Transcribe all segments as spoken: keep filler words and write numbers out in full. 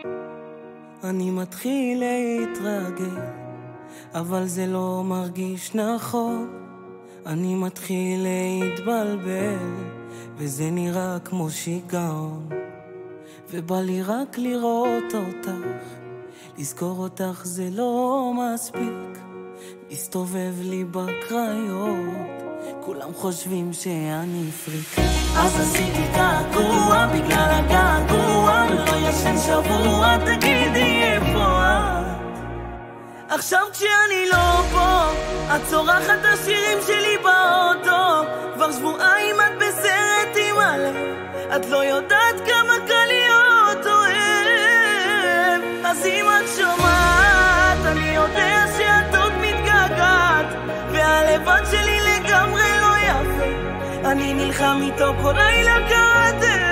אני מתחיל להתרגל, אבל זה לא מרגיש נכון. אני מתחיל להתבלבל, וזה נראה כמו שיגעון. ובא לי רק לראות אותך, לזכור אותך זה לא מספיק. מסתובב לי בקריות, כולם חושבים שאני פריק. אז עשיתי קעקוע בגלל הגעגוע, לא ישן שבוע, תגידי איפה את? עכשיו כשאני לא פה, את צורחת השירים שלי באוטו. כבר שבועיים את בסרט עם הלב, את לא יודעת כמה קל להיות אוהב. אז אם את שומעת, אני יודע שאת עוד מתגעגעת, והלבד שלי לגמרי לא יפה. אני נלחם איתו כל לילה כעדה.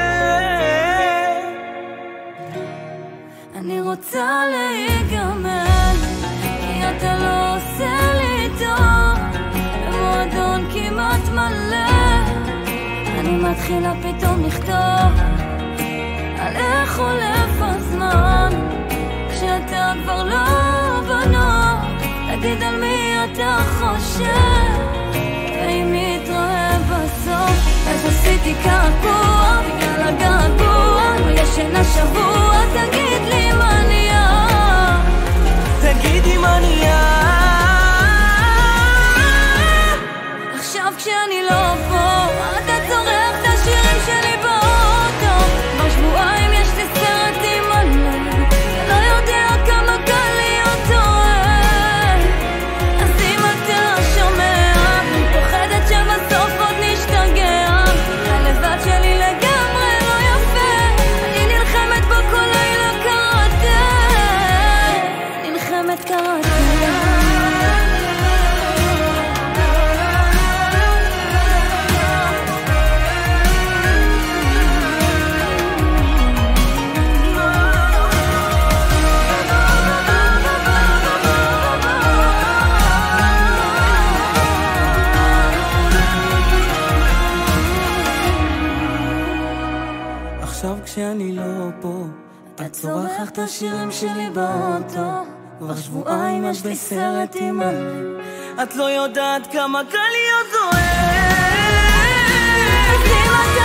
אני רוצה להיגמר, כי אתה לא עושה לי טוב. במועדון כמעט מלא, אני מתחילה פתאום לכתוב על איך חולף הזמן כשאתה כבר לא בנוח. תגיד על מי אתה חושב, ואם יתראה בסוף. אז עשיתי קעקוע בגלל הגעגוע, לא ישן השבוע, תגיד לי מה נהיה, תגידי מה נהיה. עכשיו כשאני לא פה, אתה צורח את השירים שלי באוטו. כבר שבועיים יש לי סרטים עליי, ולא יודע כמה קל להיות אוהב. אז אם אתה שומע, אני פוחדת שבסוף עוד נשתגע. הלבד שלי לגמרי לא יפה, אני נלחמת בו כל לילה קראטה, נלחמת קראטה. עכשיו כשאני לא פה, את צורחת את השירים שלי באוטו. כבר שבועיים את בסרט עם הלב, את לא יודעת כמה קל להיות אוהב.